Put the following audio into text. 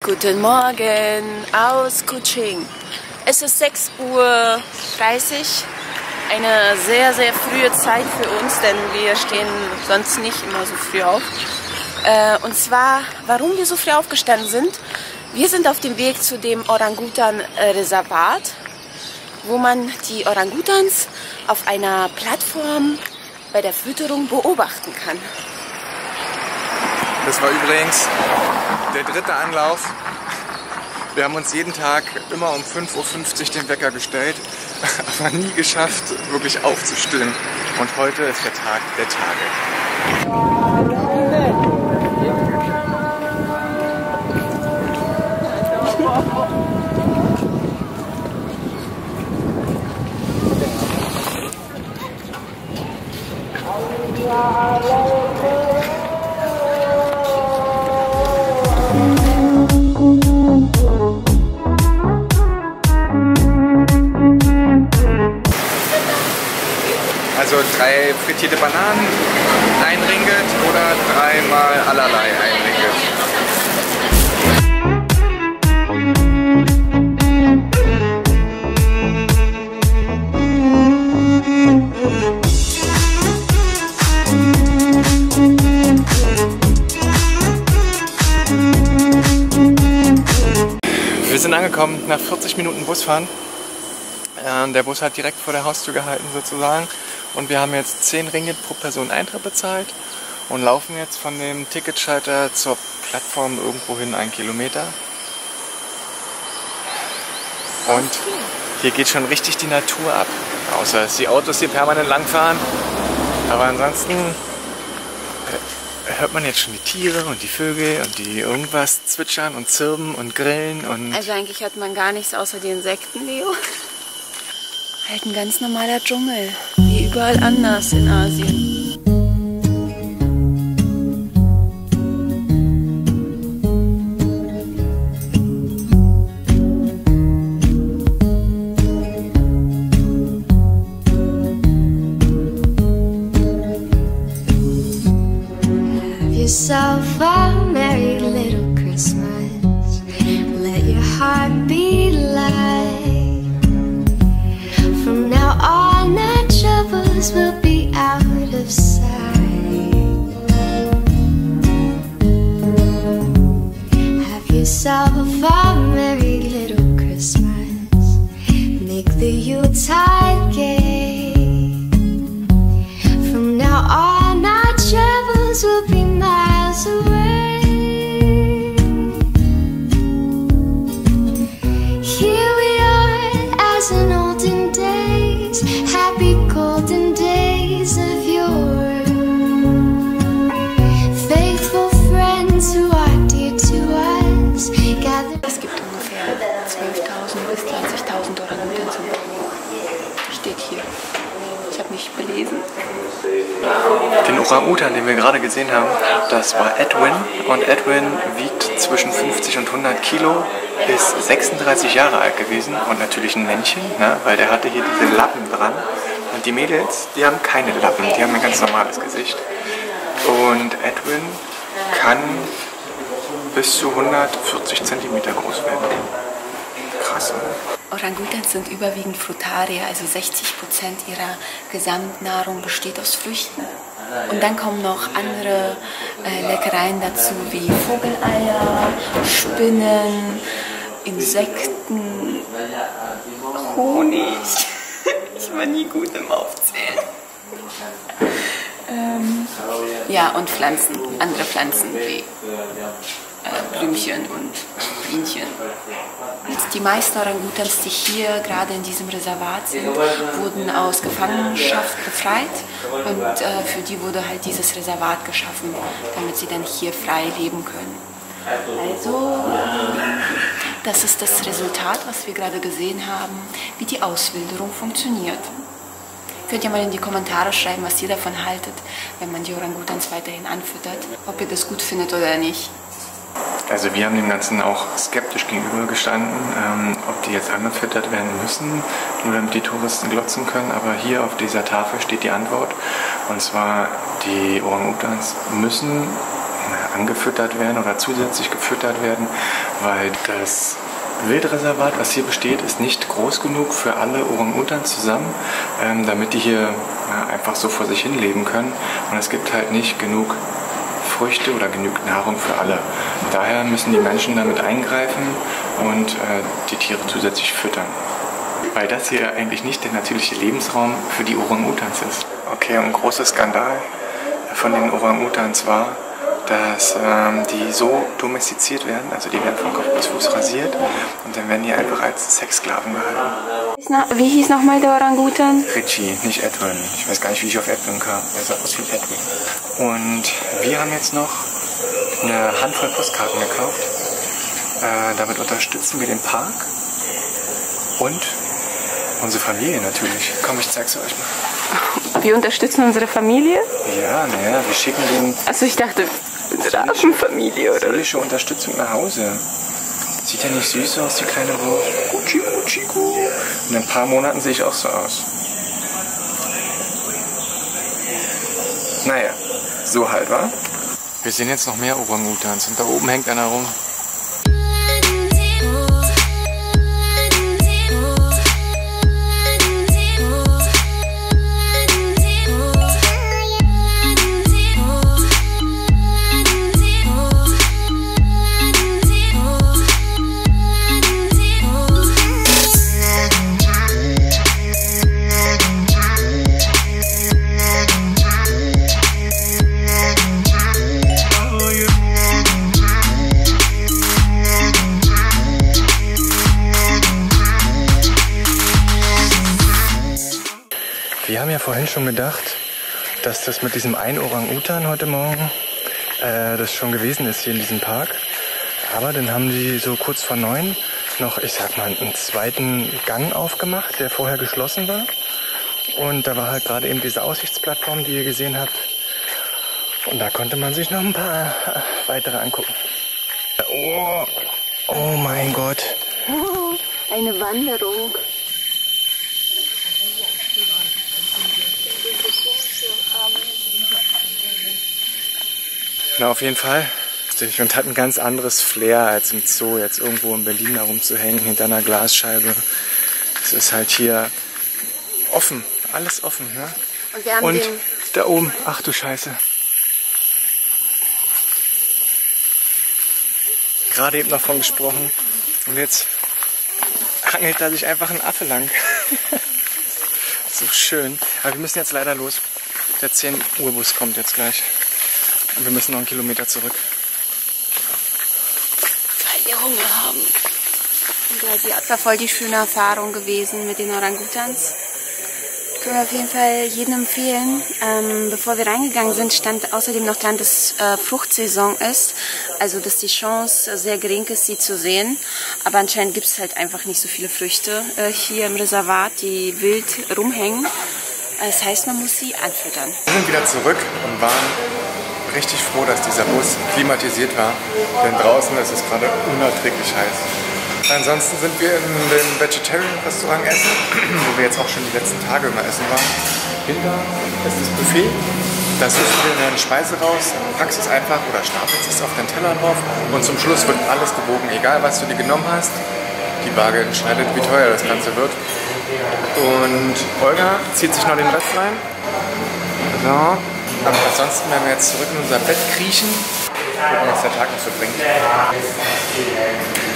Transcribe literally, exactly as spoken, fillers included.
Guten Morgen aus Kuching. Es ist sechs Uhr dreißig, eine sehr, sehr frühe Zeit für uns, denn wir stehen sonst nicht immer so früh auf. Äh, und zwar, warum wir so früh aufgestanden sind. Wir sind auf dem Weg zu dem Orangutan-Reservat, wo man die Orangutans auf einer Plattform bei der Fütterung beobachten kann. Das war übrigens der dritte Anlauf. Wir haben uns jeden Tag immer um fünf Uhr fünfzig den Wecker gestellt, aber nie geschafft, wirklich aufzustehen. Und heute ist der Tag der Tage. Also drei frittierte Bananen, ein Ringgit oder dreimal allerlei ein Ringgit. Wir sind angekommen nach vierzig Minuten Busfahren. Der Bus hat direkt vor der Haustür gehalten sozusagen und wir haben jetzt zehn Ringgit pro Person Eintritt bezahlt und laufen jetzt von dem Ticketschalter zur Plattform irgendwo hin einen Kilometer. Und hier geht schon richtig die Natur ab, außer dass die Autos hier permanent langfahren. Aber ansonsten hört man jetzt schon die Tiere und die Vögel und die irgendwas zwitschern und zirpen und grillen. Und also eigentlich hört man gar nichts außer die Insekten, Leo. Halt ein ganz normaler Dschungel, wie überall anders in Asien. Have yourself a merry little Christmas. Let your heart be light. From now on our troubles will be out of sight. Have yourself a merry little Christmas. Make the Yuletide gay. From now on our troubles will be miles away. Here we are as in olden days, happy golden days of yore. Faithful friends who are dear to us gather. Es gibt ungefähr zwölftausend bis zwanzigtausend Orangutans. Steht hier. Ich habe mich belesen. den Orang-Utan, den wir gerade gesehen haben, das war Edwin. Und Edwin wiegt zwischen fünfzig und hundert Kilo, ist sechsunddreißig Jahre alt gewesen und natürlich ein Männchen, ne, weil der hatte hier diese Lappen dran. Und die Mädels, die haben keine Lappen, die haben ein ganz normales Gesicht. Und Edwin kann bis zu hundertvierzig Zentimeter groß werden. Krass, ne? Orangutans sind überwiegend Frutarier, also sechzig Prozent ihrer Gesamtnahrung besteht aus Früchten. Und dann kommen noch andere äh, Leckereien dazu, wie Vogeleier, Spinnen, Insekten, Honig. Ich war nie gut im Aufzählen. ähm, ja, und Pflanzen, andere Pflanzen wie äh, Blümchen und Bienchen. Die meisten Orangutans, die hier gerade in diesem Reservat sind, wurden aus Gefangenschaft befreit und äh, für die wurde halt dieses Reservat geschaffen, damit sie dann hier frei leben können. Also, das ist das Resultat, was wir gerade gesehen haben, wie die Auswilderung funktioniert. Könnt ihr mal in die Kommentare schreiben, was ihr davon haltet, wenn man die Orangutans weiterhin anfüttert, ob ihr das gut findet oder nicht. Also wir haben dem Ganzen auch skeptisch gegenübergestanden, ähm, ob die jetzt angefüttert werden müssen, nur damit die Touristen glotzen können. Aber hier auf dieser Tafel steht die Antwort. Und zwar, die Orang-Utans müssen angefüttert werden oder zusätzlich gefüttert werden, weil das Wildreservat, was hier besteht, ist nicht groß genug für alle Orang-Utans zusammen, ähm, damit die hier ja, einfach so vor sich hin leben können. Und es gibt halt nicht genug Früchte oder genügend Nahrung für alle. Daher müssen die Menschen damit eingreifen und äh, die Tiere zusätzlich füttern. Weil das hier eigentlich nicht der natürliche Lebensraum für die Orang-Utans ist. Okay, und ein großer Skandal von den Orang-Utans war, dass ähm, die so domestiziert werden, also die werden von Kopf bis Fuß rasiert und dann werden die einfach als Sexsklaven gehalten. Wie hieß nochmal der Orangutan? Richie, nicht Edwin. Ich weiß gar nicht, wie ich auf Edwin kam. Er sah aus wie Edwin. Und wir haben jetzt noch eine Handvoll Postkarten gekauft. Äh, damit unterstützen wir den Park und unsere Familie natürlich. Komm, ich zeig's euch mal. Wir unterstützen unsere Familie? Ja, naja, wir schicken den... Also ich dachte, Rabenfamilie oder? Seelische Unterstützung nach Hause. Sieht ja nicht süß aus, die kleine Wurst. Gucci, Gucci, Gucci. In ein paar Monaten sehe ich auch so aus. Naja, so halt, wa? Wir sehen jetzt noch mehr Orang-Utans und da oben hängt einer rum. Wir haben ja vorhin schon gedacht, dass das mit diesem einen Orang-Utan heute Morgen äh, das schon gewesen ist hier in diesem Park. Aber dann haben die so kurz vor neun noch, ich sag mal, einen zweiten Gang aufgemacht, der vorher geschlossen war. Und da war halt gerade eben diese Aussichtsplattform, die ihr gesehen habt. Und da konnte man sich noch ein paar weitere angucken. Oh, oh mein Gott. Oh, eine Wanderung. Na, auf jeden Fall. Und hat ein ganz anderes Flair als im Zoo, jetzt irgendwo in Berlin herumzuhängen, hinter einer Glasscheibe. Es ist halt hier offen, alles offen. Ne? Und, wir haben Und den da oben, ach du Scheiße. Gerade eben noch von gesprochen. Und jetzt hangelt da sich einfach ein Affe lang. So schön. Aber wir müssen jetzt leider los. Der zehn Uhr Bus kommt jetzt gleich. Und wir müssen noch einen Kilometer zurück. Weil wir Hunger haben. Und ja, sie war voll die schöne Erfahrung gewesen mit den Orangutans. Können wir auf jeden Fall jedem empfehlen. Ähm, bevor wir reingegangen sind, stand außerdem noch dran, dass äh, Fruchtsaison ist. Also dass die Chance sehr gering ist, sie zu sehen. Aber anscheinend gibt es halt einfach nicht so viele Früchte äh, hier im Reservat, die wild rumhängen. Das heißt, man muss sie anfüttern. Wir sind wieder zurück und waren richtig froh, dass dieser Bus klimatisiert war. Denn draußen ist es gerade unerträglich heiß. Ansonsten sind wir in dem Vegetarian-Restaurant essen, wo wir jetzt auch schon die letzten Tage immer essen waren. Hinter ist das Buffet. Da suchst du dir eine Speise raus, packst es einfach oder stapelst es auf deinen Teller drauf. Und zum Schluss wird alles gewogen, egal was du dir genommen hast. Die Waage entscheidet, wie teuer das Ganze wird. Und Olga zieht sich noch den Rest rein. So. Aber ansonsten werden wir jetzt zurück in unser Bett kriechen. Gucken, was der Tag noch so bringt.